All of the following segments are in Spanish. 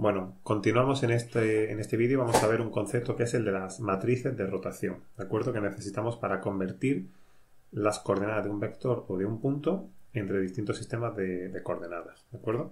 Bueno, continuamos en este vídeo. Vamos a ver un concepto que es el de las matrices de rotación, ¿de acuerdo? Que necesitamos para convertir las coordenadas de un vector o de un punto entre distintos sistemas de coordenadas, ¿de acuerdo?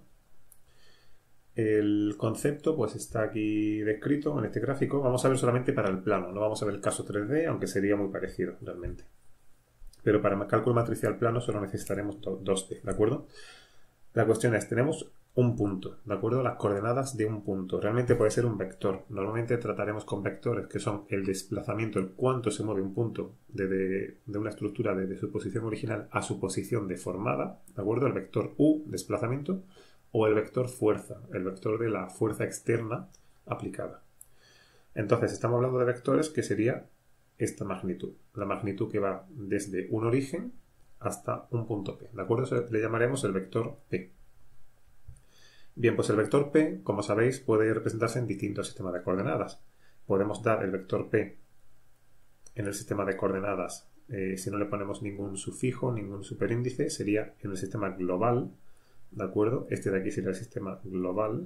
El concepto pues está aquí descrito en este gráfico. Vamos a ver solamente para el plano, no vamos a ver el caso 3D, aunque sería muy parecido realmente. Pero para cálculo matricial plano solo necesitaremos 2D, ¿de acuerdo? La cuestión es, tenemos un punto, ¿de acuerdo? Las coordenadas de un punto. Realmente puede ser un vector. Normalmente trataremos con vectores que son el desplazamiento, el cuánto se mueve un punto de una estructura desde su posición original a su posición deformada, ¿de acuerdo? El vector U, desplazamiento, o el vector fuerza, el vector de la fuerza externa aplicada. Entonces, estamos hablando de vectores que sería esta magnitud, la magnitud que va desde un origen hasta un punto P, ¿de acuerdo? Eso le llamaremos el vector P. Bien, pues el vector P, como sabéis, puede representarse en distintos sistemas de coordenadas. Podemos dar el vector P en el sistema de coordenadas, si no le ponemos ningún sufijo, ningún superíndice, sería en el sistema global, ¿de acuerdo? Este de aquí sería el sistema global.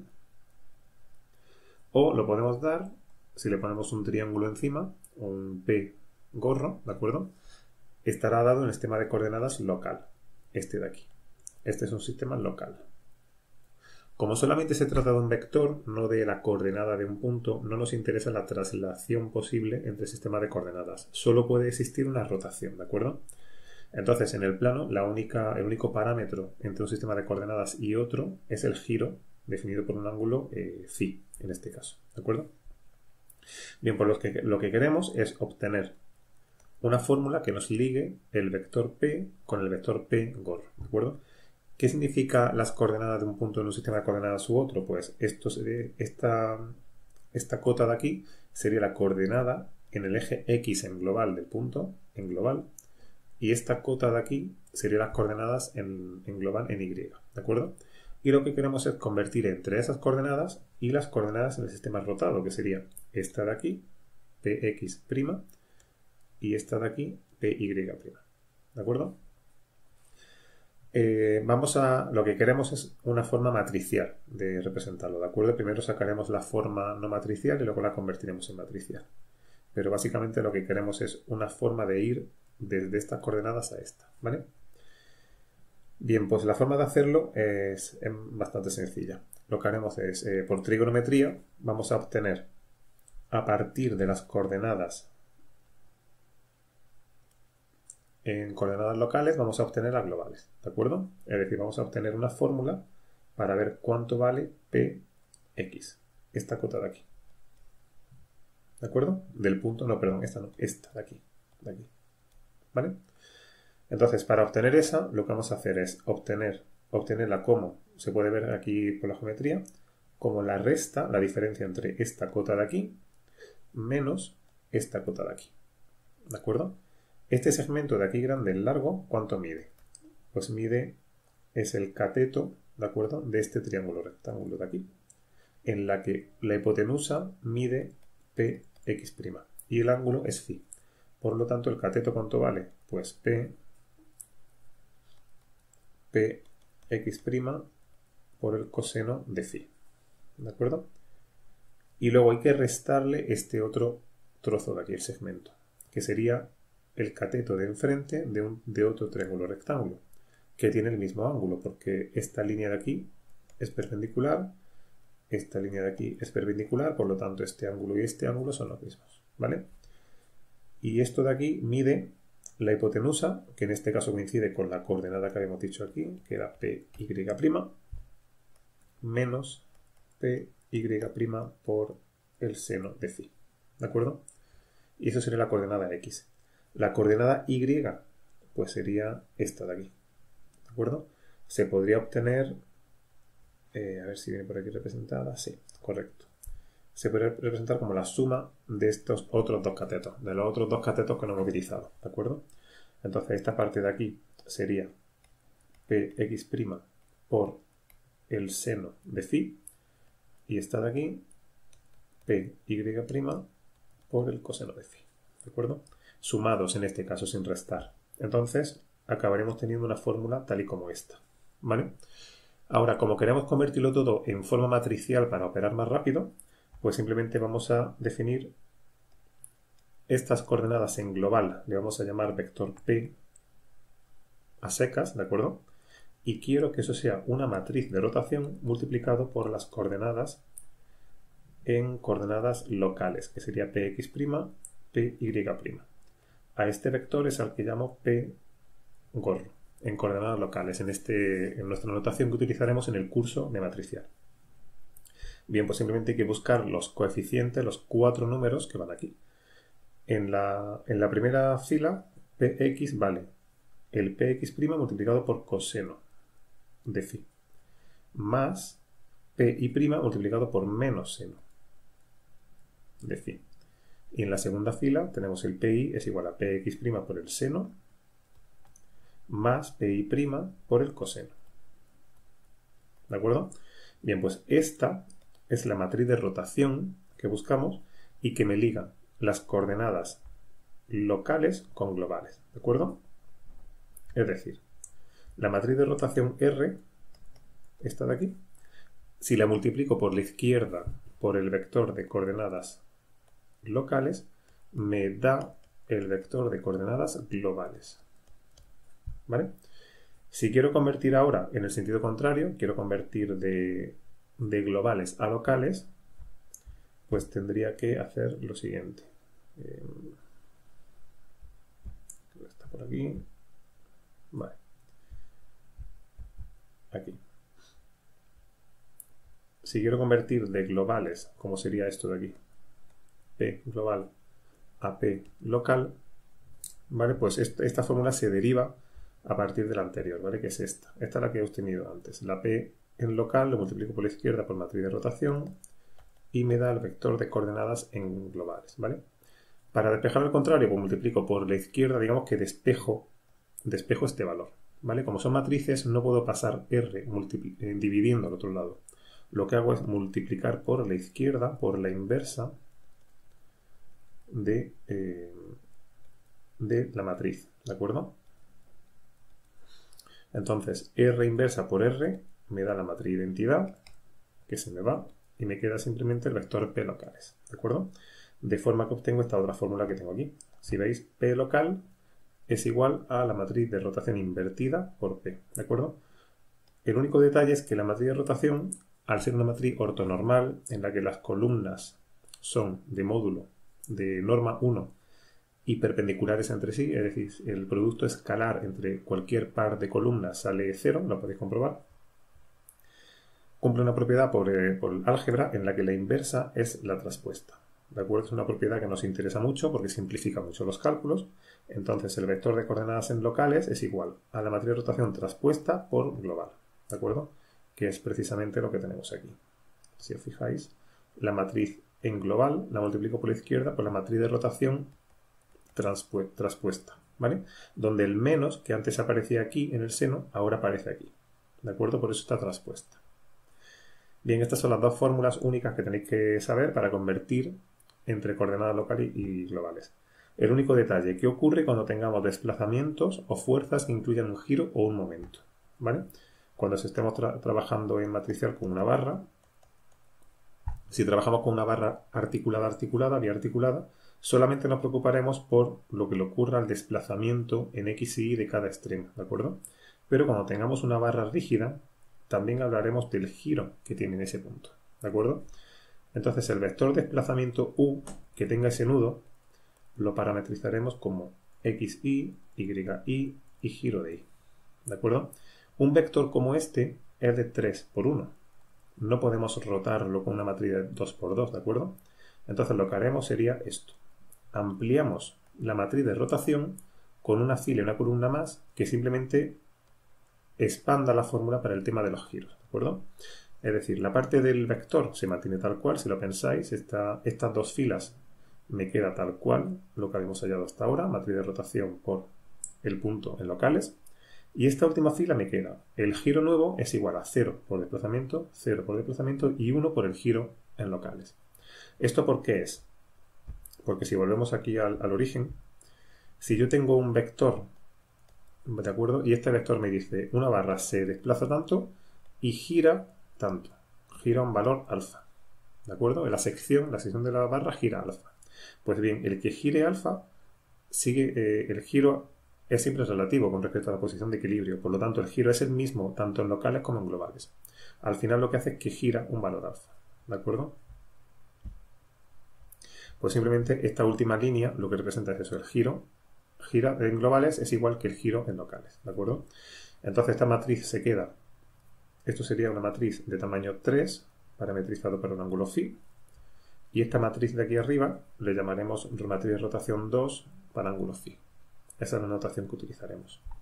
O lo podemos dar, si le ponemos un triángulo encima, un P gorro, ¿de acuerdo? Estará dado en el sistema de coordenadas local, este de aquí. Este es un sistema local. Como solamente se trata de un vector, no de la coordenada de un punto, no nos interesa la traslación posible entre sistemas de coordenadas. Solo puede existir una rotación, ¿de acuerdo? Entonces, en el plano, el único parámetro entre un sistema de coordenadas y otro es el giro, definido por un ángulo phi, en este caso, ¿de acuerdo? Bien, pues lo que queremos es obtener una fórmula que nos ligue el vector P con el vector P gorro, ¿de acuerdo? ¿Qué significa las coordenadas de un punto en un sistema de coordenadas u otro? Pues esta cota de aquí sería la coordenada en el eje X en global del punto, en global, y esta cota de aquí sería las coordenadas en global en Y, ¿de acuerdo? Y lo que queremos es convertir entre esas coordenadas y las coordenadas en el sistema rotado, que sería esta de aquí, Px', y esta de aquí, Py', ¿de acuerdo? Lo que queremos es una forma matricial de representarlo, ¿de acuerdo? Primero sacaremos la forma no matricial y luego la convertiremos en matricial. Pero básicamente lo que queremos es una forma de ir desde estas coordenadas a esta, ¿vale? Bien, pues la forma de hacerlo es bastante sencilla. Lo que haremos es, por trigonometría, vamos a obtener a partir de las coordenadas en coordenadas locales, vamos a obtener las globales, ¿de acuerdo? Es decir, vamos a obtener una fórmula para ver cuánto vale Px, esta cota de aquí. ¿De acuerdo? Del punto, no, perdón, esta no, esta de aquí, ¿vale? Entonces, para obtener esa, lo que vamos a hacer es obtenerla como, se puede ver aquí por la geometría, como la resta, la diferencia entre esta cota de aquí menos esta cota de aquí. ¿De acuerdo? Este segmento de aquí grande, el largo, ¿cuánto mide? Pues es el cateto, ¿de acuerdo?, de este triángulo rectángulo de aquí, en la que la hipotenusa mide Px', y el ángulo es phi. Por lo tanto, el cateto, ¿cuánto vale? Pues Px' por el coseno de phi, ¿de acuerdo? Y luego hay que restarle este otro trozo de aquí, el segmento, que sería el cateto de enfrente de otro triángulo rectángulo, que tiene el mismo ángulo, porque esta línea de aquí es perpendicular, esta línea de aquí es perpendicular, por lo tanto este ángulo y este ángulo son los mismos, ¿vale? Y esto de aquí mide la hipotenusa, que en este caso coincide con la coordenada que habíamos dicho aquí, que era Py', menos Py' por el seno de phi, ¿de acuerdo? Y eso sería la coordenada X. La coordenada Y, pues sería esta de aquí, ¿de acuerdo? Se podría obtener, a ver si viene por aquí representada, sí, correcto. Se podría representar como la suma de estos otros dos catetos, de los otros dos catetos que no hemos utilizado, ¿de acuerdo? Entonces esta parte de aquí sería Px' por el seno de phi, y esta de aquí Py' por el coseno de phi, ¿de acuerdo? Sumados en este caso, sin restar. Entonces acabaremos teniendo una fórmula tal y como esta, ¿vale? Ahora, como queremos convertirlo todo en forma matricial para operar más rápido, pues simplemente vamos a definir estas coordenadas en global. Le vamos a llamar vector P a secas, ¿de acuerdo? Y quiero que eso sea una matriz de rotación multiplicado por las coordenadas en coordenadas locales, que sería Px', Py'. A este vector es al que llamo P gorro, en coordenadas locales, en nuestra notación que utilizaremos en el curso de matricial. Bien, pues simplemente hay que buscar los coeficientes, los 4 números que van aquí. En la primera fila, Px vale el Px' multiplicado por coseno de phi, más Pi' multiplicado por menos seno de phi. Y en la segunda fila tenemos el Pi es igual a Px' por el seno más Pi' por el coseno. ¿De acuerdo? Bien, pues esta es la matriz de rotación que buscamos y que me liga las coordenadas locales con globales. ¿De acuerdo? Es decir, la matriz de rotación R, esta de aquí, si la multiplico por la izquierda por el vector de coordenadas locales, me da el vector de coordenadas globales. ¿Vale? Si quiero convertir ahora en el sentido contrario, quiero convertir de globales a locales, pues tendría que hacer lo siguiente. Está por aquí. Vale. Aquí. Si quiero convertir de globales, como sería esto de aquí, P global a P local, ¿vale? Pues esta fórmula se deriva a partir de la anterior, ¿vale? Que es esta. Esta es la que he obtenido antes. La P en local lo multiplico por la izquierda por matriz de rotación y me da el vector de coordenadas en globales, ¿vale? Para despejar al contrario, pues multiplico por la izquierda, digamos que despejo este valor, ¿vale? Como son matrices, no puedo pasar R dividiendo al otro lado. Lo que hago es multiplicar por la izquierda, por la inversa de la matriz, ¿de acuerdo? Entonces, R inversa por R me da la matriz identidad, que se me va, y me queda simplemente el vector P locales, ¿de acuerdo? De forma que obtengo esta otra fórmula que tengo aquí. Si veis, P local es igual a la matriz de rotación invertida por P, ¿de acuerdo? El único detalle es que la matriz de rotación, al ser una matriz ortonormal, en la que las columnas son de módulo de norma 1 y perpendiculares entre sí, es decir, el producto escalar entre cualquier par de columnas sale 0, lo podéis comprobar, cumple una propiedad por álgebra en la que la inversa es la traspuesta. ¿De acuerdo? Es una propiedad que nos interesa mucho porque simplifica mucho los cálculos. Entonces el vector de coordenadas en locales es igual a la matriz de rotación traspuesta por global. ¿De acuerdo? Que es precisamente lo que tenemos aquí. Si os fijáis, la matriz en global la multiplico por la izquierda por la matriz de rotación traspuesta, ¿vale? Donde el menos, que antes aparecía aquí en el seno, ahora aparece aquí. ¿De acuerdo? Por eso está traspuesta. Bien, estas son las dos fórmulas únicas que tenéis que saber para convertir entre coordenadas locales y globales. El único detalle, ¿qué ocurre cuando tengamos desplazamientos o fuerzas que incluyan un giro o un momento? ¿Vale? Cuando estemos trabajando en matricial con una barra, si trabajamos con una barra articulada, biarticulada, solamente nos preocuparemos por lo que le ocurra al desplazamiento en X y Y de cada extremo, ¿de acuerdo? Pero cuando tengamos una barra rígida, también hablaremos del giro que tiene en ese punto, ¿de acuerdo? Entonces el vector desplazamiento U que tenga ese nudo lo parametrizaremos como XY, YY y giro de Y, ¿de acuerdo? Un vector como este es de 3 por 1. No podemos rotarlo con una matriz de 2 por 2, ¿de acuerdo? Entonces lo que haremos sería esto. Ampliamos la matriz de rotación con una fila y una columna más que simplemente expanda la fórmula para el tema de los giros, ¿de acuerdo? Es decir, la parte del vector se mantiene tal cual, si lo pensáis, estas dos filas me queda tal cual lo que habíamos hallado hasta ahora, matriz de rotación por el punto en locales, y esta última fila me queda, el giro nuevo es igual a 0 por desplazamiento, 0 por desplazamiento y 1 por el giro en locales. ¿Esto por qué es? Porque si volvemos aquí al origen, si yo tengo un vector, ¿de acuerdo? Y este vector me dice, una barra se desplaza tanto y gira tanto, gira un valor alfa, ¿de acuerdo? En la sección de la barra gira alfa. Pues bien, el que gire alfa sigue, el giro es siempre relativo con respecto a la posición de equilibrio, por lo tanto el giro es el mismo tanto en locales como en globales. Al final lo que hace es que gira un valor alfa, ¿de acuerdo? Pues simplemente esta última línea lo que representa es eso, el giro gira en globales es igual que el giro en locales, ¿de acuerdo? Entonces esta matriz se queda, esto sería una matriz de tamaño 3, parametrizado para un ángulo phi, y esta matriz de aquí arriba le llamaremos matriz de rotación 2 para ángulo phi. Esa es la notación que utilizaremos.